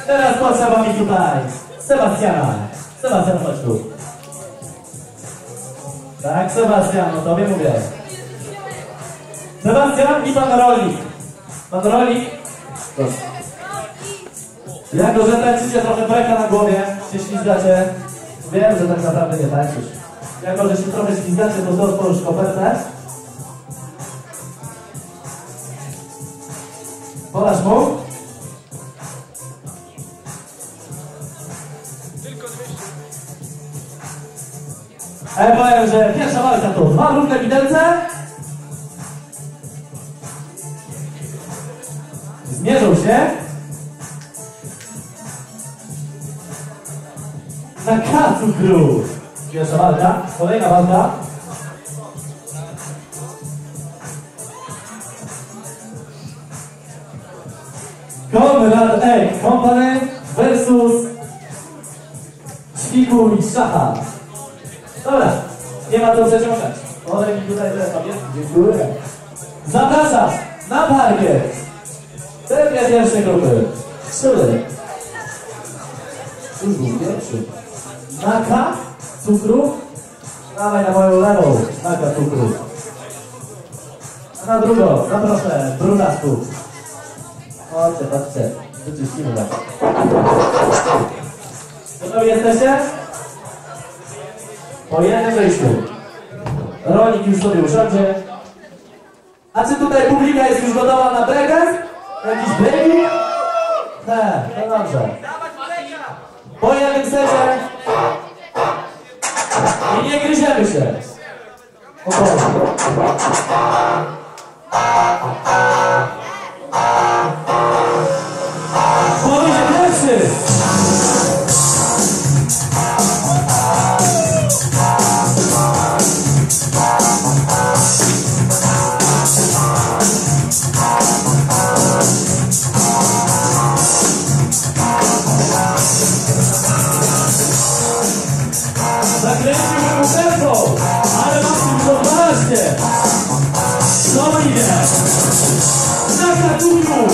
Teraz potrzeba mi tutaj Sebastiana. Sebastian, chodź tu. Tak, Sebastian, o tobie mówię. Sebastian i pan Rolik. Pan Rolik. Jako, że tańczycie trochę breaka na głowie, się ślizgacie. Wiem, że tak naprawdę nie tańczysz. Jako, że się trochę ślizgacie, to otworzysz kopertę. Podasz mu? Ja powiem, że pierwsza walka to 2 równe widelce. Zmierzą się na kacu cukru. Pierwsza walka, kolejna walka. Konrad Egg Company versus Świku i Szacha. Dobra, nie ma co przeciągać. Może mi tutaj jest. Dziękuję. Zapraszam na parkiet. Te dwie pierwsze grupy. 3. Już był pierwszy. Naka cukru. Dawaj na moją lewą. Naka cukru. A na drugą. Zaproszę. Brunasku. Chodźcie, patrzcie. Wyczyścimy tak. Gotowi jesteście? Po jednym wyjściu. Rolik już sobie usiądzie. A czy tutaj publika jest już gotowa na breakdance? Jakiś breaking? Tak, to dobrze. Po jednym secie. I nie gryziemy się. Powiedzcie pierwszy. Zakręciłbym mu tempo, ale mam tylko 12. Co idzie? Na katuju!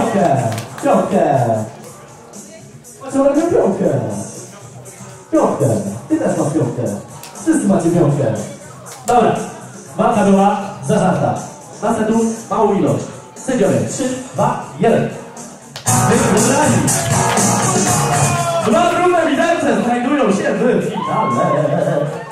piątkę. Piątkę. Macie robią piątkę. Piątkę. Ty też masz piątkę. Wszyscy macie piątkę. Dobra. Walka była zażarta. Następną małą ilość. Sędziowie. 3, 2, 1. Wygrani. Dwa drugie widelce znajdują się w finale.